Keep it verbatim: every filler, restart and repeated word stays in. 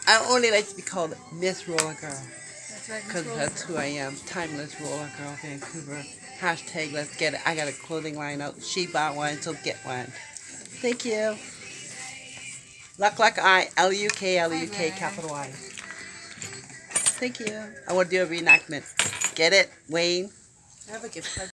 I only like to be called Miss Roller Girl. That's right, Because that's who I am. Timeless Roller Girl, Vancouver. Hashtag let's get it. I got a clothing line out. She bought one, so get one. Thank you. Luk-luk I. L U K L U K capital I. Thank you. I want to do a reenactment. Get it, Wayne? I have a gift card.